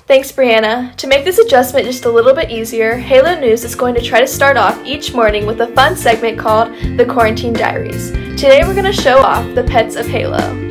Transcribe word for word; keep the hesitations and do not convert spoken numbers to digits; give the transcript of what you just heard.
Thanks, Brianna. To make this adjustment just a little bit easier, Halo News is going to try to start off each morning with a fun segment called The Quarantine Diaries. Today we're going to show off the pets of Halo.